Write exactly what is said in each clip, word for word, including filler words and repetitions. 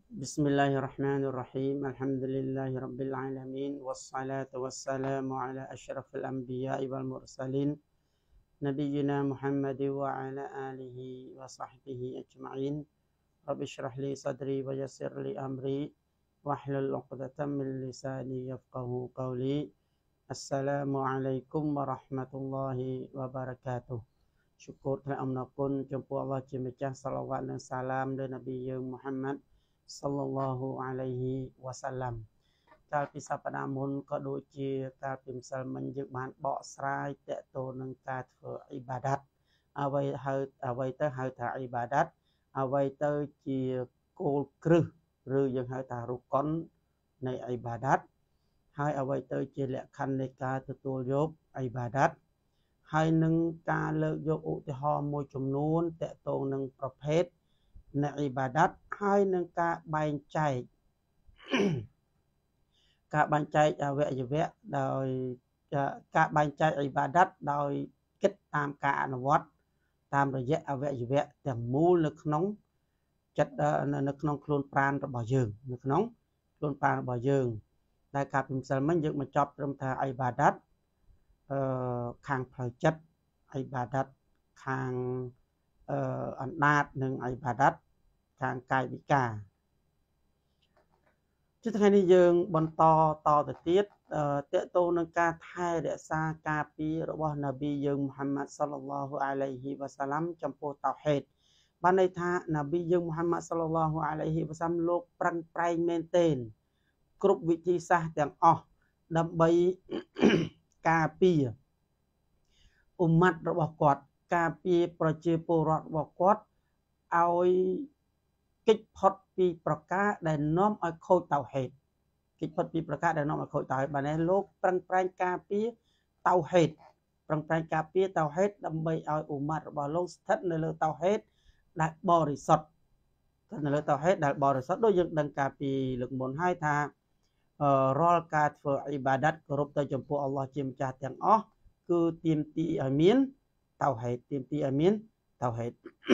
بسم الله الرحمن الرحيم الحمد لله رب العالمين والصلاة والسلام على أشرف الأنبياء والمرسلين نبينا محمد وعلى آله وصحبه أجمعين رب اشرح لي صدري ويسر لي أمري واحلل عقدة من لساني يفقه قولي السلام عليكم ورحمة الله وبركاته syukur dan amnakun jumpa Allah Jemecah salawat dan salam dan Nabi Muhammad sallallahu alaihi wasallam កាលពីសប្តាហ៍មុនក៏ដូចជាកាលពីម្សិលមិញយើងបានបកស្រាយតកតនឹងការធ្វើអ៊ីបាដាតអ្វីហៅអ្វីទៅហៅថាអ៊ីបាដាតអ្វីទៅជាគោលគ្រឹះឬយើងហៅថារុកុននៃអ៊ីបាដាតហើយអ្វីទៅជាលក្ខខណ្ឌនៃការទទួលយកអ៊ីបាដាតហើយនឹងការលើកយកឧទាហរណ៍មួយចំនួនតកតងនឹងប្រភេទនៃអ៊ីបាដាតហើយនឹងការបែងចែក ការបែងចែកអវយវៈដោយការបែងចែកអ៊ីបាដាតដោយគិតតាមការអនុវត្តតាមរយៈអវយវៈទាំងមូលនៅក្នុងចិត្តនៅក្នុងខ្លួនប្រាណរបស់យើងនៅក្នុងខ្លួនប្រាណរបស់យើងដែលការពិមសិលមិញយើងបញ្ចប់ត្រឹមថាអ៊ីបាដាតអឺខាងផ្លូវចិត្តអ៊ីបាដាតខាងអឺអណ្ដាតនិងអ៊ីបាដាតខាងកាយវិការជាថ្ងៃនេះយើងបន្តតទៅទៀតតកតងនឹងការថែរក្សាការពាររបស់នប៊ីយើងមូហាម៉ាត់សល្លឡោះអាឡៃហ៊ីវ៉ាសាឡាំចំពោះតៅហេតបានន័យថានប៊ីយើងមូហាម៉ាត់សល្លឡោះអាឡៃហ៊ីវ៉ាសាឡាំលោកប្រឹងប្រែងមែនទែនគ្រប់វិធីសាស្ត្រទាំងអស់ដើម្បីការពារអ៊ុម៉ាត់របស់គាត់ការពារប្រជាពលរដ្ឋរបស់គាត់ឲ្យកិច្ចផុតពីប្រការដែលនាំឲ្យខូចតៅហេតកិច្ចផុតពីប្រការដែលនាំឲ្យខូចតៅហេតបាននេះលោកប្រឹងប្រែងការពារតៅហេតប្រឹងប្រែងការពារតៅហេតដើម្បីឲ្យអ៊ុម៉ាត់របស់លោកស្ថិតនៅលើតៅហេតដែលបរិសុទ្ធស្ថិតនៅលើតៅហេតដែលបរិសុទ្ធដូចយើងដឹងកាលពីលើកមុនហើយថារាល់ការធ្វើអ៊ីបាដាតគោរពទៅចំពោះអល់ឡោះជាម្ចាស់ទាំងអស់គឺទាមទារឲ្យមានតៅហេតទាមទារឲ្យមានតៅហេត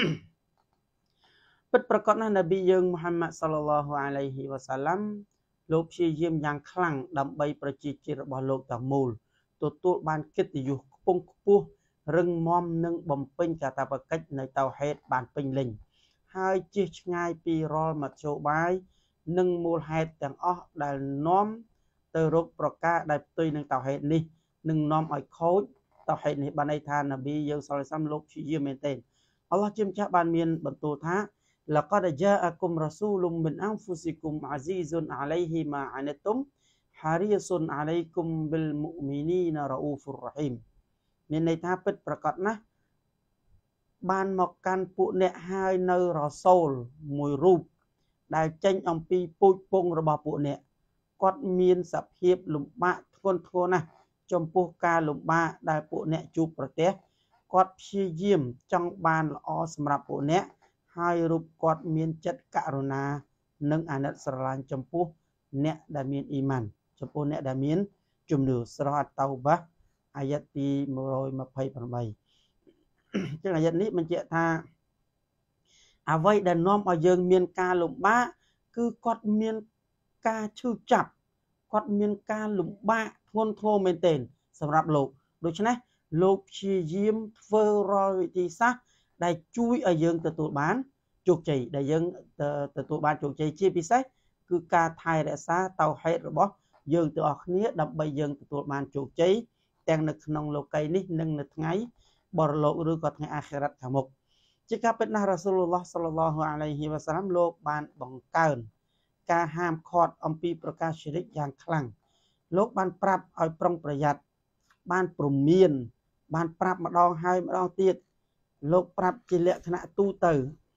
ពិតប្រាកដណាស់នប៊ីយើងមូហាម៉ាត់សល្លឡោះអាឡៃហ៊ីវ៉ាសាឡាំលោកព្យាយាមយ៉ាងខ្លាំងដើម្បីប្រជាជាតិរបស់លោកទាំងមូលទទួលបានកិត្តិយសខ្ពង់ខ្ពស់រឹងមាំនិងបំពេញកាតព្វកិច្ចនៃតៅហេតបានពេញលេញហើយជៀសឆ្ងាយពីរាល់មធ្យោបាយនិងមូលហេតុទាំងអស់ដែលនាំទៅរកប្រការដែលផ្ទុយនឹងតៅហេតនេះនឹងនាំឲ្យខូចតៅហេតនេះបានន័យថានប៊ីយើងសល្លឡោះអាឡៃហ៊ីវ៉ាសាឡាំលោកព្យាយាមមែនទែនអល់ឡោះជាម្ចាស់បានមានបន្ទូលថាلقد جاءكم رسول من أنفسكم عزيز عليه ما عنتم حريص عليكم بالمؤمنين رؤوف رحيم មានន័យថាពិតប្រាកដណាស់បានមកកាន់ពួកអ្នកហើយនៅរសូលមួយរូបដែលចេញអំពីពូជពងរបស់ពួកអ្នកគាត់មានសភាពលំបាកធ្ងន់ធ្ងរណាស់ចំពោះការលំបាកដែលពួកអ្នកជួបប្រទះគាត់ព្យាយាមចង់បានល្អសម្រាប់ពួកអ្នកហើយរូបគាត់មានចិត្តករុណានិងអាណិតស្រឡាញ់ចំពោះអ្នកដែលមានអ៊ីម៉ានចំពោះអ្នកដែលមានជំនឿស្រះតៅបាអាយ៉ាតទីmột trăm hai mươi tám ចឹងអាយ៉ាតនេះបញ្ជាក់ថាអ្វីដែលនាំឲ្យយើងមានការលំបាកគឺគាត់មានការឈឺចាប់គាត់មានការលំបាកធ្ងន់ធ្ងរមែនទែនសម្រាប់លោកដូច្នេះលោកព្យាយាមធ្វើរាល់វិធីសាស្ត្រដែលជួយឲ្យយើងទទួលបានជោគជ័យដែលយើងទទួលបានជោគជ័យជាពិសេសគឺការថែរក្សាតៅហេតរបស់យើងទាំងអស់គ្នាដើម្បីយើងទទួលបានជោគជ័យទាំងនៅក្នុងលោកីយ៍នេះនិងនៅថ្ងៃបរលោកឬក៏ថ្ងៃអាខិរ៉ាត់ខាងមុខជាការពិតណាស់រ៉ាស៊ូលឡោះសល្លឡោះអាឡៃហ៊ីវ៉ាសាឡាំលោកបានបង្កើនការហាមឃាត់អំពីប្រការಶಿរិកយ៉ាងខ្លាំងលោកបានប្រាប់ឲ្យប្រុងប្រយ័ត្នបានព្រមានបានប្រាប់ម្ដងហើយម្ដងទៀតលោកប្រាប់ជាលក្ខណៈទូទៅ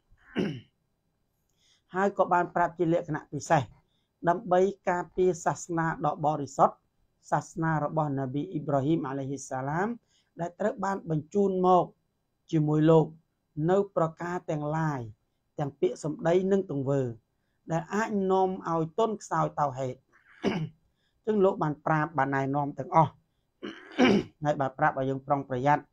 ហើយក៏បានប្រាប់ជាលក្ខណៈពិសេសដើម្បីការពារសាសនាដ៏បរិសុទ្ធសាសនារបស់នប៊ីអ៊ីប្រាហ៊ីមអាឡៃហ៊ីសាឡាមដែលត្រូវបានបញ្ជូនមកជាមួយលោកនៅប្រការទាំងឡាយទាំងពាក្យសម្ដីនិងទង្វើដែលអាចនាំឲ្យទុនខ្សោយតៅហេត ចឹងលោកបានប្រាប់បានណែនាំទាំងអស់ ហើយបានប្រាប់ឲ្យយើងប្រុងប្រយ័ត្ន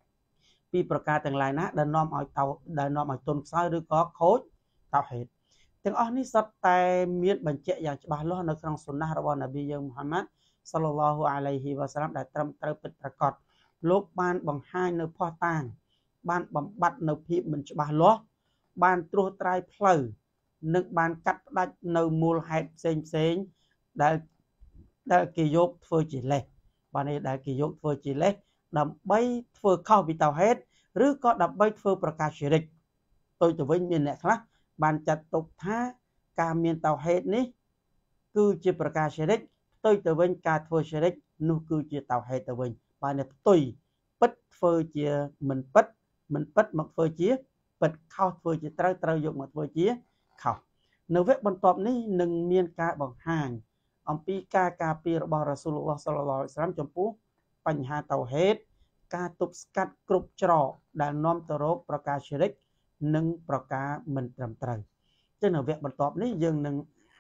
ពីប្រការទាំងឡាយណាដែលនាំឲ្យតៅដែលនាំឲ្យទុនខ្សោយឬក៏ខូចតៅហេតទាំងអស់នេះសុទ្ធតែមានបញ្ជាក់យ៉ាងច្បាស់លាស់នៅក្នុងសុណារបស់នប៊ីយើងមូហាម៉ាត់សល្លឡោះអាឡៃហ៊ីវ៉ាសាឡាមដែលត្រឹមត្រូវពិតប្រាកដលោកបានបង្ហាញនៅភស្តុតាងបានបំបត្តិនៅភាពមិនច្បាស់លាស់បានត្រួសត្រាយផ្លូវនិងបានកាត់ផ្ដាច់នៅមូលហេតុផ្សេងផ្សេងដែលដែលគេយកធ្វើជាលេសបាទនេះដែលគេយកធ្វើជាលេសដើម្បីធ្វើខុសពីតៅហេតុឬក៏ដើម្បីធ្វើប្រកាសជារិកទៅទៅវិញមានអ្នកខ្លះបានចាត់ទុកថាការមានតៅហេតុនេះគឺជាប្រកាសជារិកផ្ទុយទៅវិញការធ្វើជារិកនោះគឺជាតៅហេតុទៅវិញបាទនេះផ្ទុយពិតធ្វើជាមិនពិតមិនពិតមកធ្វើជាពិតខុសធ្វើជាត្រូវត្រូវយកមកធ្វើជាខុសនៅវគ្គបន្ទាប់នេះនឹងមានការបង្ហាញអំពីការការពាររបស់រ៉ាស៊ូលឡោះសល្លឡោះអាឡៃហ៊ីវ៉ាសាឡាមចំពោះបញ្ហាតៅហេតុការទប់ស្កាត់គ្រប់ច្រកដែលនាំទៅរកប្រការជារិកនិងប្រការមិនត្រឹមត្រូវចឹងនៅវគ្គបន្ទាប់នេះយើងនឹង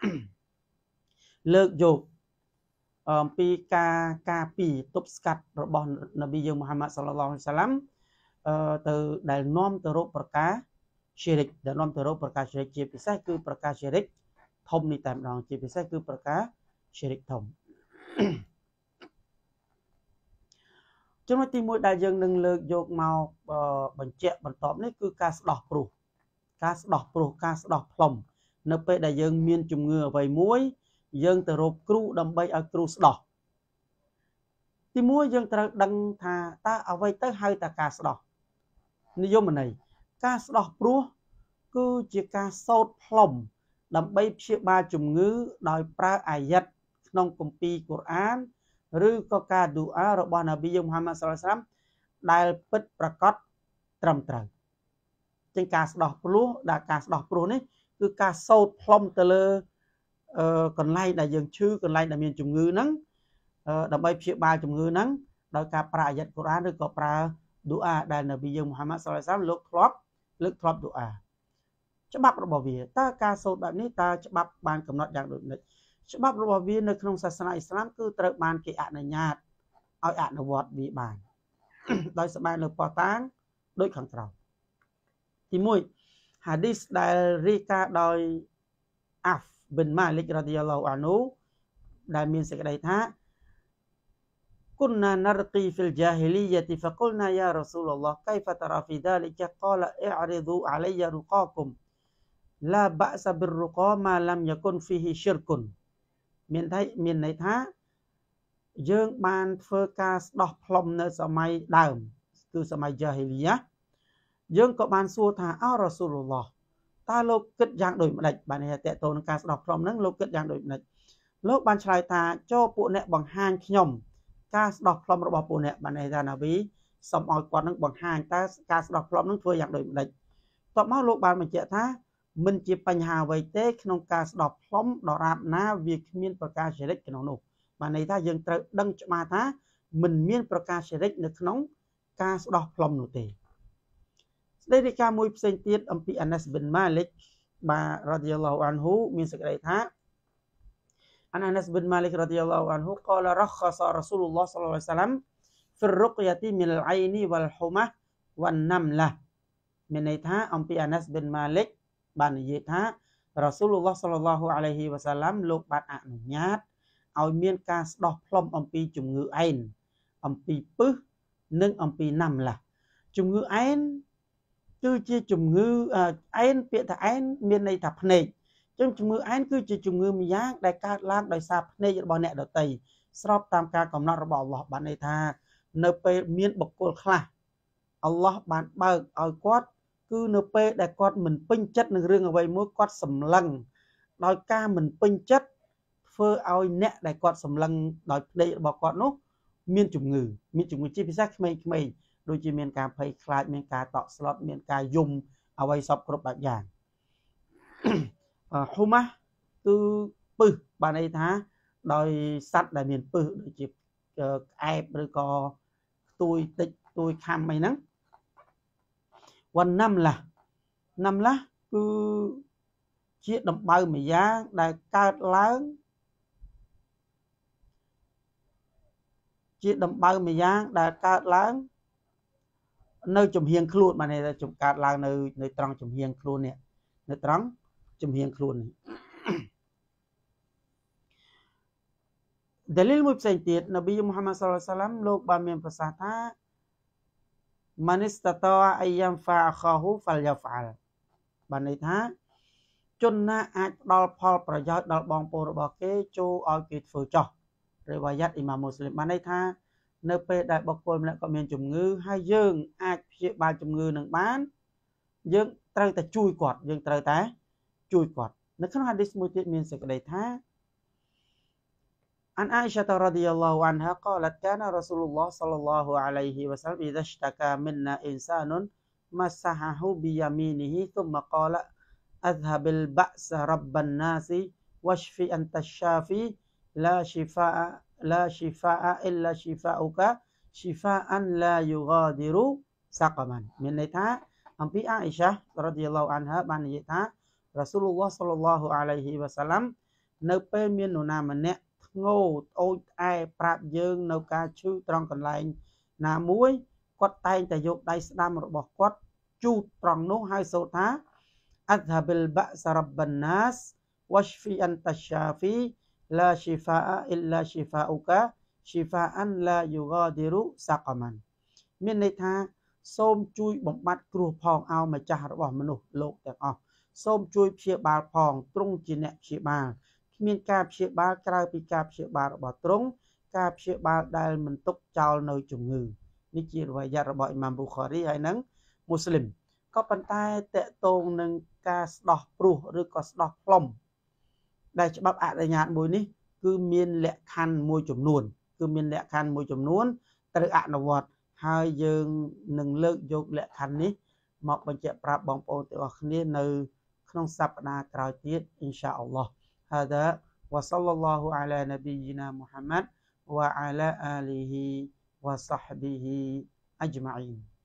លើកយកអំពីការការពារទប់ស្កាត់របស់នប៊ីយើងមូហាម៉ាត់សល្លឡោះអាឡៃហ៊ីវ៉ាសាឡាមអឺទៅដែលនាំទៅរកប្រការជារិកដែលនាំទៅរកប្រការជារិកជាពិសេសគឺប្រការជារិកធំនេះតែម្ដងជាពិសេសគឺប្រការជារិកធំចំណុចទីមួយដែលយើងនឹងលើកយកមកបញ្ជាក់បន្ទាប់នេះគឺការស្ដោះព្រោះការស្ដោះព្រោះការស្ដោះផ្លុំនៅពេលដែលយើងមានជំងឺអ្វីមួយយើងទៅរកគ្រូដើម្បីឲ្យគ្រូស្ដោះទីមួយយើងត្រូវដឹងថាតើអ្វីទៅហៅថាការស្ដោះនិយមន័យការស្ដោះព្រោះគឺជាការសូត្រផ្លុំដើម្បីព្យាបាលជំងឺដោយប្រើអាយ៉ាត់ក្នុងគម្ពីរកូរ៉ានឬក៏ការឌូអារបស់នប៊ីយើងមូហាម៉ាត់សល្លឡោះអាឡៃហ៊ីវ៉ាសាឡាមដែលពិតប្រាកដត្រឹមត្រូវជាងការស្ដោះព្រោះដែលការស្ដោះព្រោះនេះគឺការសូត្រផ្លុំទៅលើអឺកន្លែងដែលយើងឈឺកន្លែងដែលមានជំងឺហ្នឹងដើម្បីព្យាបាលជំងឺហ្នឹងដោយការប្រើអាយ៉ាត់កូរ៉ានឬក៏ប្រើឌូអាដែលនប៊ីយើងមូហាម៉ាត់សល្លឡោះអាឡៃហ៊ីវ៉ាសាឡាមលោកធ្លាប់លើកធ្លាប់ឌូអាច្បាប់របស់វាតើការសូត្របែបនេះតើច្បាប់បានកំណត់យ៉ាងដូចម្តេចច្បាប់របស់វានៅក្នុងសាសនាអ៊ីស្លាមគឺត្រូវបានគេអនុញ្ញាតឲ្យអនុវត្តវាបានដោយស្បែកនៅផតាងដូចខាងក្រោមទីមួយហាឌីសដែលរាយការណ៍ដោយអាហ្វប៊ិនម៉ាលិករ៉ាឌីយ៉ាឡោះអានូដែលមានសេចក្តីថាគុនណានរទីហ្វិលជាហ៊ីលីយ៉ាទីហ្វកុលណាយ៉ារ៉ាស៊ូលឡោះកៃហ្វតារ៉ាហ្វីដាលិកកាលអ៊ីអរីឌូអាឡៃយ៉ារុកាគុមឡាបាសបិររុកាម៉ាឡាំយ៉ាគុនហ្វីហ៊ីឈិរគុនមានន័យមានន័យថាយើងបានធ្វើការស្ដោះផ្លុំនៅសម័យដើមគឺសម័យជាហ៊ីលីយ៉ាយើងក៏បានសួរថាអោរ៉ាស៊ូលឡោះតើលោកគិតយ៉ាងដូចម្ដេចបាននេះតើតើនឹងការស្ដោះផ្លុំហ្នឹងលោកគិតយ៉ាងដូចម្ដេចលោកបានឆ្លើយថាចូលពួកអ្នកបង្ហាញខ្ញុំការស្ដោះផ្លុំរបស់ពួកអ្នកបានន័យថាណាវីសូមឲ្យគាត់នឹងបង្ហាញតើការស្ដោះផ្លុំនឹងធ្វើយ៉ាងដូចម្ដេចតបមកលោកបានបញ្ជាក់ថាមិនជាបញ្ហាអ្វីទេក្នុងការស្ដោះផ្លុំដរាបណាវាគ្មានប្រការជារិកក្នុងនោះបានន័យថាយើងត្រូវដឹងច្បាស់ថាមិនមានប្រការជារិកនៅក្នុងការស្ដោះផ្លុំនោះទេស្ដីរាយការណ៍មួយផ្សេងទៀតអំពីអាណាស់ប៊ិនម៉ាលិកបាទរ៉ាឌីយ៉ាឡោះអានហ៊ូមានសេចក្តីថាអាណាស់ប៊ិនម៉ាលិករ៉ាឌីយ៉ាឡោះអានហ៊ូកាលរ៉ខសរ៉ាស៊ូលឡោះសល្លឡោះអាឡៃហ៊ីវ៉ាសាឡាមហ្វិររុកយ៉ាទីមីនអលអៃនីវលហ៊ូម៉ាវ៉ាន់ណាំឡាមានន័យថាអំពីអាណាស់ប៊ិនម៉ាលិកបាននិយាយថារ៉ាស៊ូលឡោះសល្លឡោះអាឡៃហ៊ីវ៉ាសាឡាមលោកបានអនុញ្ញាតឲ្យមានការស្ដោះផ្លុំអំពីជំងឺអែនអំពីពឹសនិងអំពីណាំឡាជំងឺអែនគឺជាជំងឺអែនពាក្យថាអែនមានន័យថាភ្នែកអញ្ចឹងជំងឺអែនគឺជាជំងឺម្យ៉ាងដែលកើតឡើងដោយសារភ្នែករបស់អ្នកដទៃស្របតាមការកំណត់របស់អល់ឡោះបានន័យថានៅពេលមានបុគ្គលខ្លះអល់ឡោះបានបើកឲ្យគាត់គឺនៅពេលដែលគាត់មិនពេញចិត្តនឹងរឿងអ្វីមួយគាត់សម្លឹងដោយការមិនពេញចិត្តធ្វើឲ្យអ្នកដែលគាត់សម្លឹងដោយភ្នែករបស់គាត់នោះមានជំងឺមានជំងឺជាពិសេសក្មេងៗដូចជាមានការភ័យខ្លាចមានការតក់ស្លុតមានការយំអ្វីសពគ្រប់បែបយ៉ាងហ៊ូម៉ាគឺពឹសបានន័យថាដោយសត្វដែលមានពឹសដូចជាក្អែបឬក៏ខ្ទួយតិចខ្ទួយខាំអីហ្នឹងវ៉ាន់ណាំឡាណាំឡាគឺជាដំបៅម្យ៉ាងដែលកើតឡើងជាដំបៅម្យ៉ាងដែលកើតឡើងនៅចំហៀងខ្លួនបានន័យថាកើតឡើងនៅនៅត្រង់ចំហៀងខ្លួននេះនៅត្រង់ជំហៀងខ្លួននេះ dalil មួយផ្សេងទៀតនប៊ីមូហាម៉ាត់ សល្លឡោះអាឡៃហ៊ីវ៉ាសល្លាមលោកបានមានប្រសាសន៍ថាម៉ានិស្តតាអៃយ៉ាំហ្វាអខោហ៊ូហ្វាល់យ៉ាហ្វាល់បានន័យថាជនណាអាចផ្ដល់ផលប្រយោជន៍ដល់បងប្អូនរបស់គេចូលឲ្យគេធ្វើចោះរិវាយ៉ាត់អ៊ីម៉ាមមូស្លីមបានន័យថានៅពេលដែលបុគ្គលម្នាក់ក៏មានជំងឺហើយយើងអាចព្យាបាលជំងឺនឹងបានយើងត្រូវតែជួយគាត់យើងត្រូវតែជួយគាត់នៅក្នុងហាឌីសមួយទៀតមានសេចក្តីថា عن عائشة رضي الله عنها قالت كان رسول الله صلى الله عليه وسلم إذا اشتكى منا إنسان مسحه بيمينه ثم قال أذهب البأس رب الناس واشفي أنت الشافي لا شفاء لا شفاء إلا شفاؤك شفاء لا يغادر سقما មានន័យថាអំពីអាអ៊ីសារ៉ាឌីយ៉ាឡោះអានហាបាននិយាយថារ៉ាស៊ូលឡោះសល្លឡោះអាឡៃហ៊ីវ៉ាសាឡាំនៅពេលមាននរណាម្នាក់ធ្ងោអូចអែប្រាប់យើងនៅការឈឺត្រង់កន្លែងណាមួយគាត់តែងតែយកដៃស្ដាំរបស់គាត់ជូតត្រង់នោះហើយសូត្រថា أذهب البأس رب الناس واشفي أنت الشافي لا شفاء إلا شفاؤك شفاء لا يغادر سقما មានន័យថាសូមជួយបំបត្តិគ្រោះផងឲ្យម្ចាស់របស់មនុស្សលោកទាំងអស់សូមជួយព្យាបាលផងទ្រង់ជាអ្នកព្យាបាលគ្មានការព្យាបាលក្រៅពីការព្យាបាលរបស់ទ្រង់ការព្យាបាលដែលមិនទុកចោលនៅជំងឺនេះជារិវាយ៉ាត់របស់អ៊ីម៉ាមប៊ូខារីហើយនឹងមូស្លីមក៏ប៉ុន្តែតកតងនឹងការស្ដោះព្រោះឬក៏ស្ដោះផ្លុំដែលច្បាប់អនុញ្ញាតមួយនេះគឺមានលក្ខខណ្ឌមួយចំនួនគឺមានលក្ខខណ្ឌមួយចំនួនត្រូវអនុវត្តហើយយើងនឹងលើកយកលក្ខខណ្ឌនេះមកបញ្ជាក់ប្រាប់បងប្អូនទាំងអស់គ្នានៅក្នុងសប្តាហ៍ក្រោយទៀតអ៊ីនសាអល់ឡោះ هذا وصلى الله على نبينا محمد وعلى آله وصحبه أجمعين